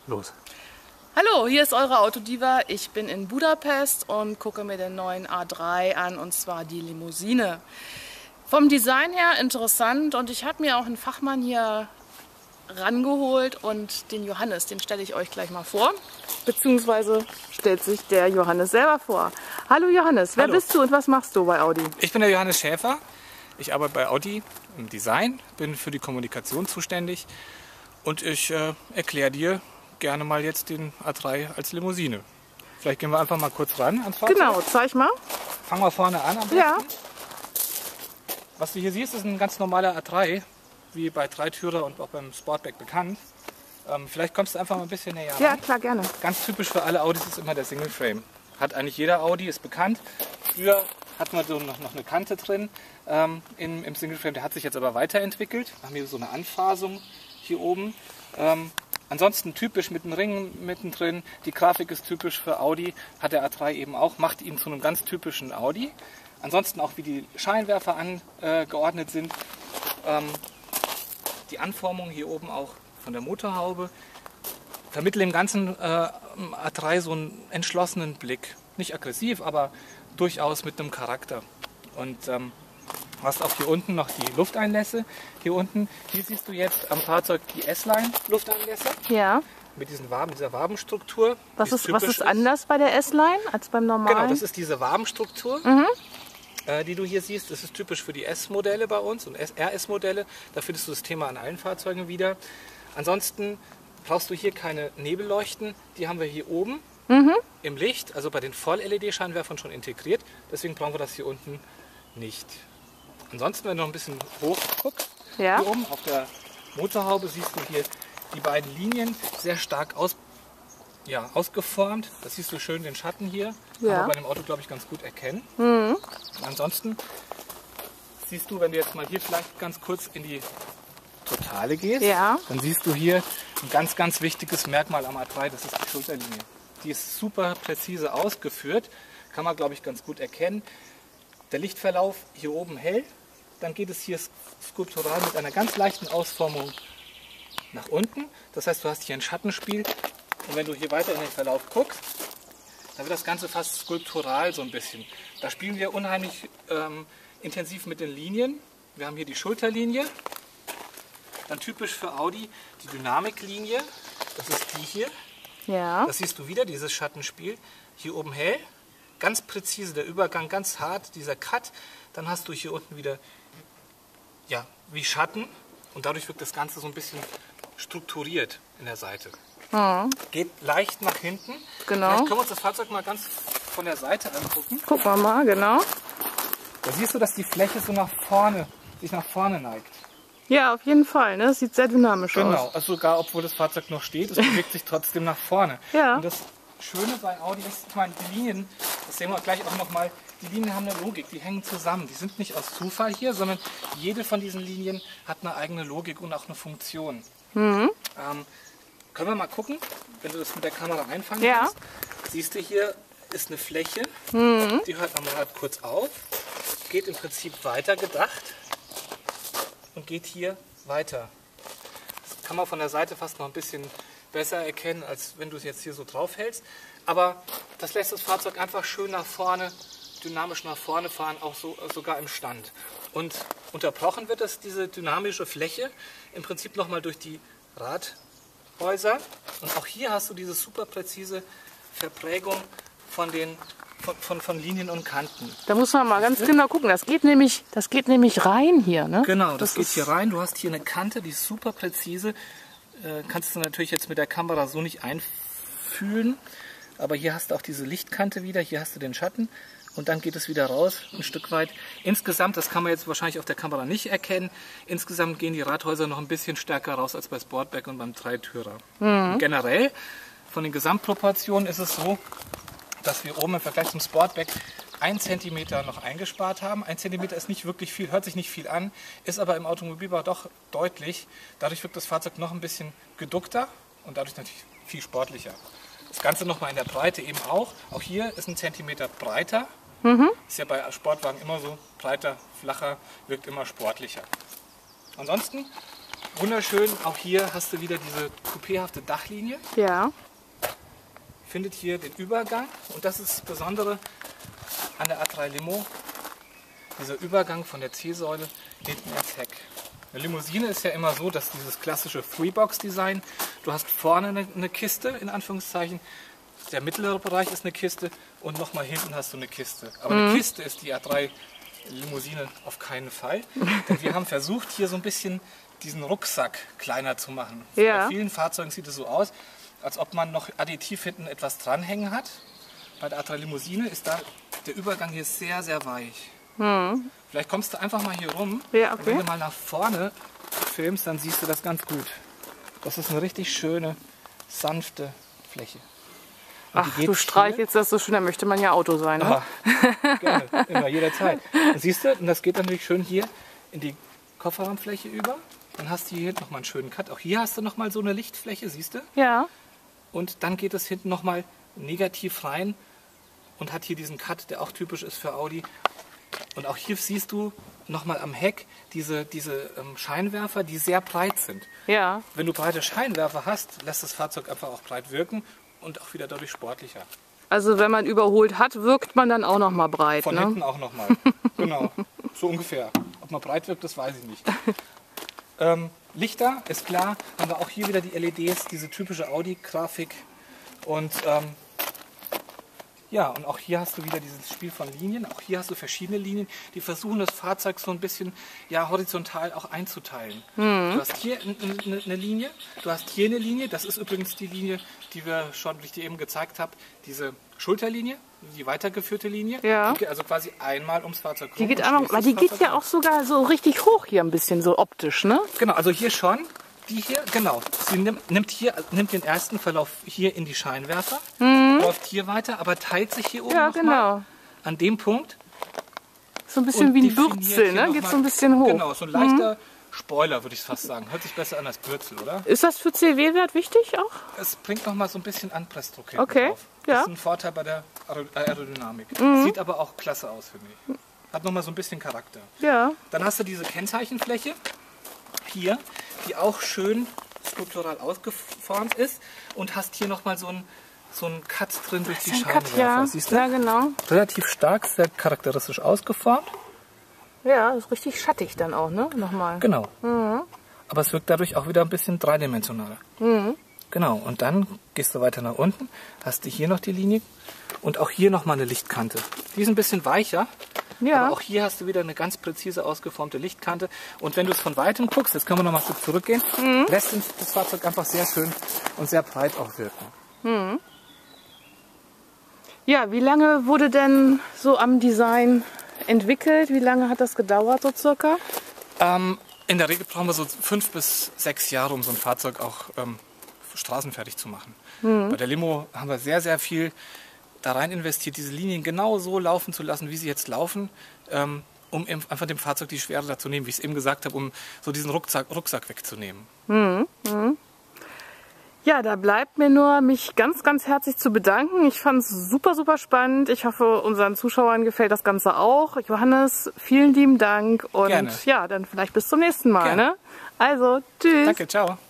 los. Hallo, hier ist eure Autodiva. Ich bin in Budapest und gucke mir den neuen A3 an, und zwar die Limousine. Vom Design her interessant, und ich habe mir auch einen Fachmann hier rangeholt, und den Johannes, den stelle ich euch gleich mal vor. Beziehungsweise stellt sich der Johannes selber vor. Hallo Johannes, wer bist du und was machst du bei Audi? Ich bin der Johannes Schäfer. Ich arbeite bei Audi im Design, bin für die Kommunikation zuständig und ich erkläre dir gerne mal jetzt den A3 als Limousine. Vielleicht gehen wir einfach mal kurz ran ans Fahrzeug. Genau, zeig mal. Fangen wir vorne an am besten. Ja. Was du hier siehst, ist ein ganz normaler A3, wie bei Dreitürer und auch beim Sportback bekannt. Vielleicht kommst du einfach mal ein bisschen näher ran. Ja, klar, gerne. Ganz typisch für alle Audis ist immer der Single Frame. Hat eigentlich jeder Audi, ist bekannt. Früher hat man so noch eine Kante drin im Single Frame. Der hat sich jetzt aber weiterentwickelt. Wir haben hier so eine Anfasung hier oben. Ansonsten typisch mit einem Ring mittendrin. Die Grafik ist typisch für Audi. Hat der A3 eben auch. Macht ihn zu einem ganz typischen Audi. Ansonsten auch wie die Scheinwerfer angeordnet sind. Die Anformung hier oben auch von der Motorhaube. Vermitteln dem ganzen A3 so einen entschlossenen Blick. Nicht aggressiv, aber durchaus mit einem Charakter. Und du hast auch hier unten noch die Lufteinlässe. Hier unten, hier siehst du jetzt am Fahrzeug die S-Line Lufteinlässe. Ja. Mit dieser Wabenstruktur. Was ist anders bei der S-Line als beim normalen? Genau, das ist diese Wabenstruktur, die du hier siehst. Das ist typisch für die S-Modelle bei uns und RS-Modelle. Da findest du das Thema an allen Fahrzeugen wieder. Ansonsten brauchst du hier keine Nebelleuchten. Die haben wir hier oben im Licht, also bei den Voll-LED-Scheinwerfern schon integriert. Deswegen brauchen wir das hier unten nicht. Ansonsten, wenn du noch ein bisschen hoch guckst, Ja. hier oben auf der Motorhaube siehst du hier die beiden Linien sehr stark ausgeformt. Das siehst du schön, den Schatten hier. Ja. Kann man bei dem Auto, glaube ich, ganz gut erkennen. Ansonsten siehst du, wenn du jetzt mal hier vielleicht ganz kurz in die Totale gehst, dann siehst du hier ein ganz, ganz wichtiges Merkmal am A3, das ist die Schulterlinie. Die ist super präzise ausgeführt, kann man, glaube ich, ganz gut erkennen. Der Lichtverlauf hier oben hell, dann geht es hier skulptural mit einer ganz leichten Ausformung nach unten. Das heißt, du hast hier ein Schattenspiel, und wenn du hier weiter in den Verlauf guckst, dann wird das Ganze fast skulptural so ein bisschen. Da spielen wir unheimlich intensiv mit den Linien. Wir haben hier die Schulterlinie, dann typisch für Audi die Dynamiklinie, das ist die hier. Ja. Das siehst du wieder, dieses Schattenspiel. Hier oben hell, ganz präzise der Übergang, ganz hart, dieser Cut. Dann hast du hier unten wieder wie Schatten, und dadurch wirkt das Ganze so ein bisschen strukturiert in der Seite. Geht leicht nach hinten. Genau. Vielleicht können wir uns das Fahrzeug mal ganz von der Seite angucken. Gucken wir mal, genau. Da siehst du, dass die Fläche so sich nach vorne neigt. Ja, auf jeden Fall. Ne? Das sieht sehr dynamisch aus. Genau, also sogar obwohl das Fahrzeug noch steht, es bewegt sich trotzdem nach vorne. Ja. Und das Schöne bei Audi ist, ich meine, die Linien, das sehen wir gleich auch nochmal, die Linien haben eine Logik, die hängen zusammen. Die sind nicht aus Zufall hier, sondern jede von diesen Linien hat eine eigene Logik und auch eine Funktion. Können wir mal gucken, wenn du das mit der Kamera einfangen kannst. Siehst du, hier ist eine Fläche, die hört am Rad kurz auf, geht im Prinzip weiter gedacht und geht hier weiter. Das kann man von der Seite fast noch ein bisschen besser erkennen, als wenn du es jetzt hier so drauf hältst. Aber das lässt das Fahrzeug einfach schön nach vorne, dynamisch nach vorne fahren, auch sogar im Stand. Und unterbrochen wird diese dynamische Fläche im Prinzip nochmal durch die Radhäuser. Und auch hier hast du diese super präzise Verprägung von Linien und Kanten. Da muss man mal ganz genau gucken. Das geht nämlich rein hier. Ne? Genau, das geht hier rein. Du hast hier eine Kante, die ist super präzise. Kannst du natürlich jetzt mit der Kamera so nicht einfühlen. Aber hier hast du auch diese Lichtkante wieder. Hier hast du den Schatten. Und dann geht es wieder raus, ein Stück weit. Insgesamt, das kann man jetzt wahrscheinlich auf der Kamera nicht erkennen, insgesamt gehen die Radhäuser noch ein bisschen stärker raus als bei Sportback und beim Dreitürer. Generell, von den Gesamtproportionen ist es so, dass wir oben im Vergleich zum Sportback 1 cm noch eingespart haben. 1 cm ist nicht wirklich viel, hört sich nicht viel an, ist aber im Automobilbau doch deutlich. Dadurch wirkt das Fahrzeug noch ein bisschen geduckter und dadurch natürlich viel sportlicher. Das Ganze nochmal in der Breite eben auch. Auch hier ist 1 cm breiter. Ist ja bei Sportwagen immer so, breiter, flacher, wirkt immer sportlicher. Ansonsten Wunderschön, auch hier hast du wieder diese coupéhafte Dachlinie. Ja. Findet hier den Übergang und das ist das Besondere an der A3 Limo, dieser Übergang von der C-Säule hinten ins Heck. Eine Limousine ist ja immer so, dass dieses klassische Three-Box-Design, du hast vorne eine Kiste, in Anführungszeichen, der mittlere Bereich ist eine Kiste und nochmal hinten hast du eine Kiste. Aber eine Kiste ist die A3 Limousine auf keinen Fall, denn wir haben versucht, hier so ein bisschen diesen Rucksack kleiner zu machen. Ja. Bei vielen Fahrzeugen sieht es so aus, als ob man noch additiv hinten etwas dranhängen hat. Bei der A3 Limousine ist da der Übergang hier sehr, sehr weich. Vielleicht kommst du einfach mal hier rum. Ja, Und wenn okay. du mal nach vorne filmst, dann siehst du das ganz gut. Das ist eine richtig schöne, sanfte Fläche. Und die Ach, geht du streichelst das so schön, da möchte man ja Auto sein. Ne? Gerne, immer, jederzeit. Und siehst du, und das geht natürlich schön hier in die Kofferraumfläche über. Dann hast du hier nochmal einen schönen Cut. Auch hier hast du nochmal so eine Lichtfläche, siehst du? Ja. Und dann geht es hinten nochmal negativ rein und hat hier diesen Cut, der auch typisch ist für Audi. Und auch hier siehst du nochmal am Heck diese Scheinwerfer, die sehr breit sind. Ja. Wenn du breite Scheinwerfer hast, lässt das Fahrzeug einfach auch breit wirken und auch wieder dadurch sportlicher. Also wenn man überholt hat, wirkt man dann auch noch mal breit. Von Ne? hinten auch nochmal. Genau, so ungefähr. Ob man breit wirkt, das weiß ich nicht. Lichter, ist klar, haben wir auch hier wieder die LEDs, diese typische Audi-Grafik. Und ja, und auch hier hast du wieder dieses Spiel von Linien. Auch hier hast du verschiedene Linien, die versuchen, das Fahrzeug so ein bisschen ja, horizontal auch einzuteilen. Du hast hier eine Linie, du hast hier eine Linie. Das ist übrigens die Linie, die ich dir eben gezeigt habe. Diese Schulterlinie, die weitergeführte Linie. Ja. Die geht also quasi einmal ums Fahrzeug rum. Die geht und einmal, schließt aber das die geht Fahrzeug ja an. auch sogar so richtig hoch hier ein bisschen, so optisch, ne? Genau, also hier schon. Die hier, genau. Sie nimmt den ersten Verlauf hier in die Scheinwerfer, läuft hier weiter, aber teilt sich hier oben Ja, noch genau. mal an dem Punkt. So ein bisschen und wie ein definiert Bürzel, hier ne? noch Geht mal- so ein bisschen hoch. Genau, so ein leichter Spoiler, würde ich fast sagen. Hört sich besser an als Bürzel, oder? Ist das für CW-Wert wichtig auch? Es bringt noch mal so ein bisschen Anpressdruck hinten Okay, drauf. ja. Das ist ein Vorteil bei der Aerodynamik. Sieht aber auch klasse aus, finde ich. Hat noch mal so ein bisschen Charakter. Ja. Dann hast du diese Kennzeichenfläche hier, die auch schön skulptural ausgeformt ist und hast hier nochmal so einen Cut drin durch die Ein Scheinwerfer. Cut, ja. Siehst du? Ja, genau. Relativ stark, sehr charakteristisch ausgeformt. Ja, ist richtig schattig dann auch, ne? Nochmal. Genau. Aber es wirkt dadurch auch wieder ein bisschen dreidimensionaler. Genau, und dann gehst du weiter nach unten, hast du hier noch die Linie und auch hier nochmal eine Lichtkante. Die ist ein bisschen weicher. Ja. Aber auch hier hast du wieder eine ganz präzise ausgeformte Lichtkante. Und wenn du es von weitem guckst, jetzt können wir noch mal ein Stück zurückgehen, lässt uns das Fahrzeug einfach sehr schön und sehr breit auch wirken. Ja, wie lange wurde denn so am Design entwickelt? Wie lange hat das gedauert, so circa? In der Regel brauchen wir so 5 bis 6 Jahre, um so ein Fahrzeug auch straßenfertig zu machen. Bei der Limo haben wir sehr, sehr viel da rein investiert, diese Linien genau so laufen zu lassen, wie sie jetzt laufen, um einfach dem Fahrzeug die Schwere dazu nehmen, wie ich es eben gesagt habe, um so diesen Rucksack wegzunehmen. Ja, da bleibt mir nur, mich ganz, ganz herzlich zu bedanken. Ich fand es super, super spannend. Ich hoffe, unseren Zuschauern gefällt das Ganze auch. Johannes, vielen lieben Dank und Gerne. ja, dann vielleicht bis zum nächsten Mal. Gerne. Ne? Also, tschüss. Danke, ciao.